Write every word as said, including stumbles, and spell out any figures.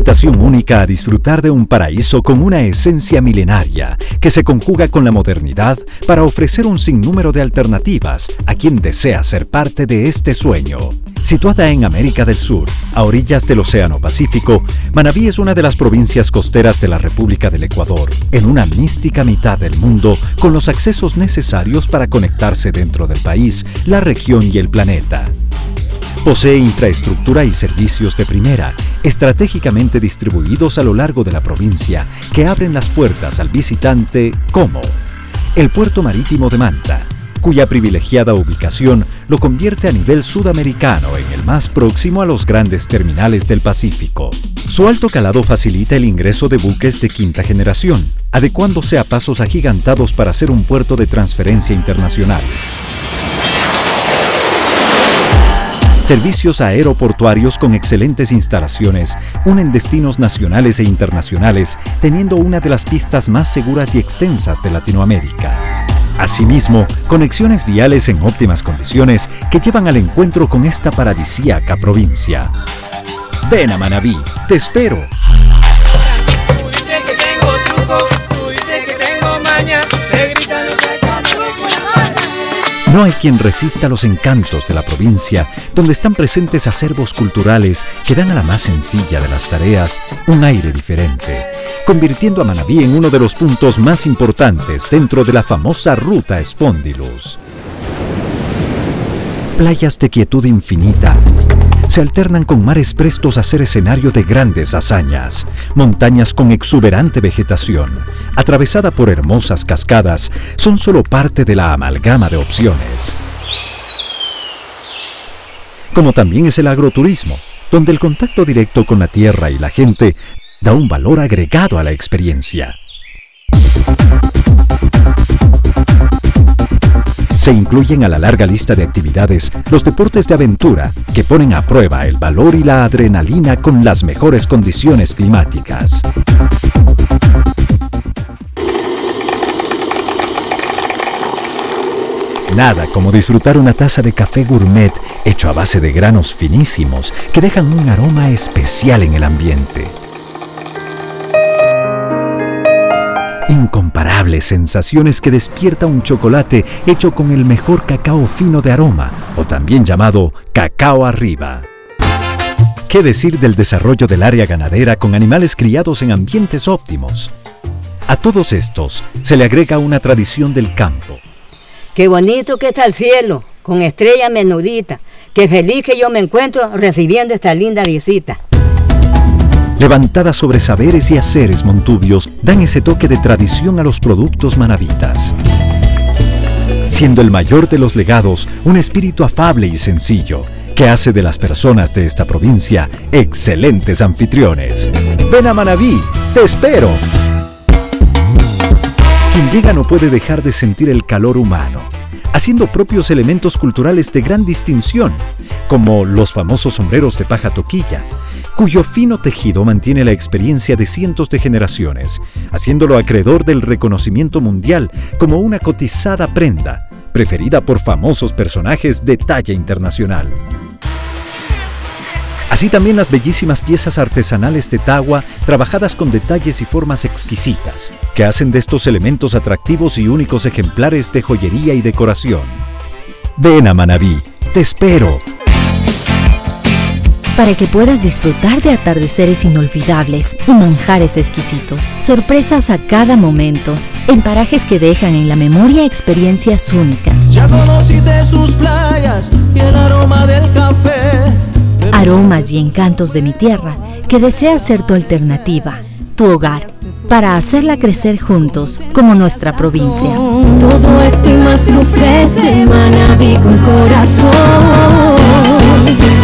invitación única a disfrutar de un paraíso con una esencia milenaria que se conjuga con la modernidad para ofrecer un sinnúmero de alternativas a quien desea ser parte de este sueño. Situada en América del Sur, a orillas del Océano Pacífico, Manabí es una de las provincias costeras de la República del Ecuador, en una mística mitad del mundo con los accesos necesarios para conectarse dentro del país, la región y el planeta. Posee infraestructura y servicios de primera, estratégicamente distribuidos a lo largo de la provincia, que abren las puertas al visitante como el Puerto Marítimo de Manta, cuya privilegiada ubicación lo convierte a nivel sudamericano en el más próximo a los grandes terminales del Pacífico. Su alto calado facilita el ingreso de buques de quinta generación, adecuándose a pasos agigantados para ser un puerto de transferencia internacional. Servicios aeroportuarios con excelentes instalaciones unen destinos nacionales e internacionales, teniendo una de las pistas más seguras y extensas de Latinoamérica. Asimismo, conexiones viales en óptimas condiciones que llevan al encuentro con esta paradisíaca provincia. Ven a Manabí, te espero. Tú dices que tengo truco, tú dices que tengo maña, te gritan los No hay quien resista los encantos de la provincia, donde están presentes acervos culturales que dan a la más sencilla de las tareas un aire diferente, convirtiendo a Manabí en uno de los puntos más importantes dentro de la famosa Ruta Spondylus. Playas de quietud infinita se alternan con mares prestos a ser escenario de grandes hazañas, montañas con exuberante vegetación, atravesada por hermosas cascadas, son solo parte de la amalgama de opciones. Como también es el agroturismo, donde el contacto directo con la tierra y la gente da un valor agregado a la experiencia. Se incluyen a la larga lista de actividades los deportes de aventura que ponen a prueba el valor y la adrenalina con las mejores condiciones climáticas. Nada como disfrutar una taza de café gourmet hecho a base de granos finísimos que dejan un aroma especial en el ambiente. Incomparables sensaciones que despierta un chocolate hecho con el mejor cacao fino de aroma, o también llamado cacao arriba. ¿Qué decir del desarrollo del área ganadera con animales criados en ambientes óptimos? A todos estos se le agrega una tradición del campo. Qué bonito que está el cielo, con estrellas menuditas. Qué feliz que yo me encuentro recibiendo esta linda visita. Levantadas sobre saberes y haceres montubios, dan ese toque de tradición a los productos manabitas. Siendo el mayor de los legados un espíritu afable y sencillo, que hace de las personas de esta provincia excelentes anfitriones. Ven a Manabí, te espero. Quien llega no puede dejar de sentir el calor humano, haciendo propios elementos culturales de gran distinción, como los famosos sombreros de paja toquilla, cuyo fino tejido mantiene la experiencia de cientos de generaciones, haciéndolo acreedor del reconocimiento mundial como una cotizada prenda, preferida por famosos personajes de talla internacional. Así también las bellísimas piezas artesanales de tagua, trabajadas con detalles y formas exquisitas, que hacen de estos elementos atractivos y únicos ejemplares de joyería y decoración. Ven a Manabí, te espero. Para que puedas disfrutar de atardeceres inolvidables y manjares exquisitos, sorpresas a cada momento, en parajes que dejan en la memoria experiencias únicas. Ya conocí de sus playas y el aroma del café. Aromas y encantos de mi tierra que desea ser tu alternativa, tu hogar, para hacerla crecer juntos como nuestra provincia. Todo esto y más te ofrece Manabí con corazón.